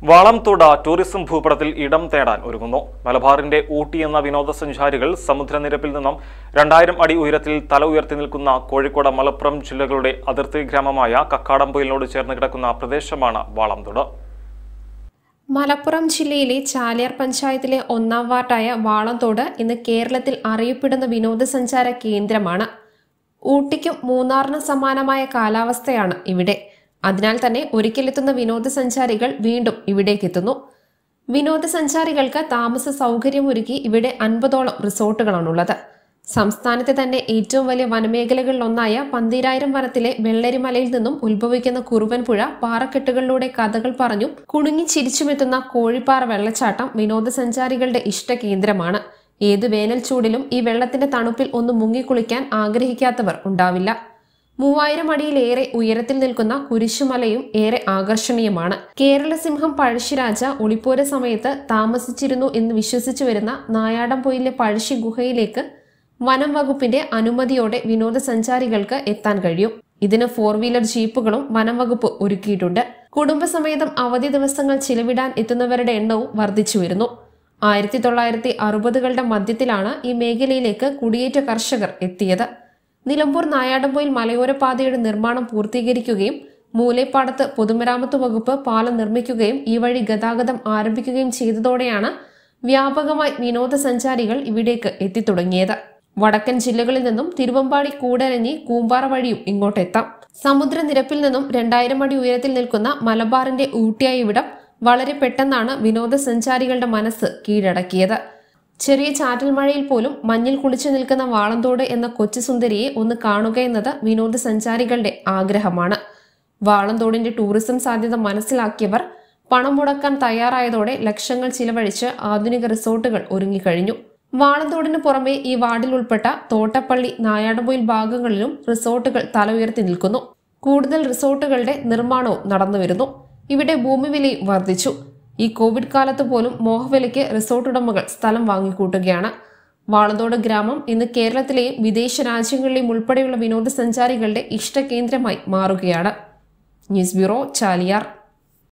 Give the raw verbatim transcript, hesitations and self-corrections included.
Valamthode tourism ഭൂപടത്തിൽ ഇടം തേടാൻ ഒരുങ്ങുന്നു. മലബാറിന്റെ ഊട്ടി എന്ന വിനോദസഞ്ചാരികൾ സമുദ്രനിരപ്പിൽ നിന്നും രണ്ടായിരം അടി ഉയരത്തിൽ തല ഉയർത്തി നിൽക്കുന്ന കോഴിക്കോട് മലപ്പുറം ജില്ലകളുടെ അതിർത്തി ഗ്രാമമായ കക്കാടംപൊയിലിനോട് ചേർന്ന് കിടക്കുന്ന പ്രദേശമാണ് വാളംതോട്. മലപ്പുറം ജില്ലയിലെ ചാലിയാർ പഞ്ചായത്തിലെ ഒന്നാം വാർഡായ വാളംതോട് ഇന്ന് കേരളത്തിൽ അറിയപ്പെടുന്ന വിനോദസഞ്ചാര കേന്ദ്രമാണ്. ഊട്ടിക്കും മൂന്നാറിനും സമാനമായ കാലാവസ്ഥയാണ് ഇവിടെ. അതിനാൽ തന്നെ ഒരിക്കലെത്തുന്ന വിനോദസഞ്ചാരികൾ വീണ്ടും ഇവിടേക്ക് എത്തുന്നു. വിനോദസഞ്ചാരികൾക്ക് താമസ സൗകര്യമൊരുക്കി ഇവിടെ അൻപതോളം റിസോർട്ടുകളാണുള്ളത്. സംസ്ഥാനത്തെ തന്നെ ഏറ്റവും വലിയ വനമേഖലകളിലൊന്നായ പന്തീരായിരം വനത്തിലെ വെള്ളരിമലയിൽ നിന്നും ഉത്ഭവിക്കുന്ന കുറുവൻ പുഴ പാറക്കെട്ടുകളിലൂടെ കഥകൾ പറഞ്ഞും കുണുങ്ങി ചിരിച്ചുമെത്തുന്ന കോഴിപ്പാറ വെള്ളച്ചാട്ടം വിനോദസഞ്ചാരികളുടെ ഇഷ്ട കേന്ദ്രമാണ്. ഏത് വേനൽ ചൂടിലും ഈ വെള്ളത്തിന്റെ തണുപ്പിൽ ഒന്ന് മുങ്ങിക്കുളിക്കാൻ ആഗ്രഹിക്കാത്തവർ ഉണ്ടാവില്ല. മൂവായിരം അടിയിലേറെ ഉയരത്തിൽ നിൽക്കുന്ന കുരിശുമലയും ഏറെ ആകർഷണീയമാണ്. കേരള സിംഹം പഴശ്ശിരാജ ഒളിപ്പോര സമയത്ത് താമസിച്ചിരുന്നു എന്ന് വിശ്വസിച്ചു വരുന്ന നായാടംപൊയിലെ പഴശ്ശി ഗുഹയിലേക്ക് വനം വകുപ്പിന്റെ അനുമതിയോടെ വിനോദസഞ്ചാരികൾക്ക് എത്താൻ കഴിയും. ഇതിന് ഫോർ വീലർ ജീപ്പുകളും വനം വകുപ്പ് ഒരുക്കിയിട്ടുണ്ട്. കുടുംബസമേതം അവധി ദിവസങ്ങൾ ചിലവിടാൻ എത്തുന്നവരുടെ എണ്ണവും വർദ്ധിച്ചു വരുന്നു. ആയിരത്തി തൊള്ളായിരത്തി അറുപതുകളുടെ മധ്യത്തിലാണ് ഈ മേഖലയിലേക്ക് കുടിയേറ്റ കർഷകർ എത്തിയത്. നിലമ്പൂർ നായാടംപൊയിൽ മലയോര പാതയുടെ നിർമ്മാണം പൂർത്തീകരിക്കുകയും മൂലേപ്പാടത്ത് പൊതുമരാമത്ത് വകുപ്പ് പാലം നിർമ്മിക്കുകയും ഈ വഴി ഗതാഗതം ആരംഭിക്കുകയും ചെയ്തതോടെയാണ് വ്യാപകമായി വിനോദസഞ്ചാരികൾ ഇവിടേക്ക് എത്തിത്തുടങ്ങിയത്. വടക്കൻ ജില്ലകളിൽ നിന്നും തിരുവമ്പാടി, കൂടരഞ്ഞി, കൂമ്പാറ വഴിയും ഇങ്ങോട്ടെത്താം. സമുദ്രനിരപ്പിൽ നിന്നും രണ്ടായിരം അടി ഉയരത്തിൽ നിൽക്കുന്ന മലബാറിന്റെ ഊട്ടിയായ ഇവിടം വളരെ പെട്ടെന്നാണ് വിനോദസഞ്ചാരികളുടെ മനസ്സ് കീഴടക്കിയത്. ചെറിയ ചാറ്റൽ മഴയിൽ പോലും മഞ്ഞിൽ കുളിച്ചു നിൽക്കുന്ന വാളംതോട് എന്ന കൊച്ചു സുന്ദരിയെ ഒന്ന് കാണുകയെന്നത് വിനോദസഞ്ചാരികളുടെ ആഗ്രഹമാണ്. വാളംതോടിന്റെ ടൂറിസം സാധ്യത മനസ്സിലാക്കിയവർ പണം മുടക്കാൻ തയ്യാറായതോടെ ലക്ഷങ്ങൾ ചിലവഴിച്ച് ആധുനിക റിസോർട്ടുകൾ ഒരുങ്ങിക്കഴിഞ്ഞു. വാളംതോടിന് പുറമെ ഈ വാർഡിൽ ഉൾപ്പെട്ട തോട്ടപ്പള്ളി, നായാടംപൊയിൽ ഭാഗങ്ങളിലും റിസോർട്ടുകൾ തല ഉയർത്തി നിൽക്കുന്നു. കൂടുതൽ റിസോർട്ടുകളുടെ നിർമ്മാണവും നടന്നുവരുന്നു. ഇവിടെ ഭൂമി വിലയും വർദ്ധിച്ചു. ഈ കോവിഡ് കാലത്ത് പോലും മോഹവിലയ്ക്ക് റിസോർട്ട് ഉടമകൾ സ്ഥലം വാങ്ങിക്കൂട്ടുകയാണ്. വാളംതോട് ഗ്രാമം ഇന്ന് കേരളത്തിലെയും വിദേശ രാജ്യങ്ങളിലെയും ഉൾപ്പെടെയുള്ള വിനോദസഞ്ചാരികളുടെ ഇഷ്ട കേന്ദ്രമായി മാറുകയാണ്. News bureau, Chaliyar.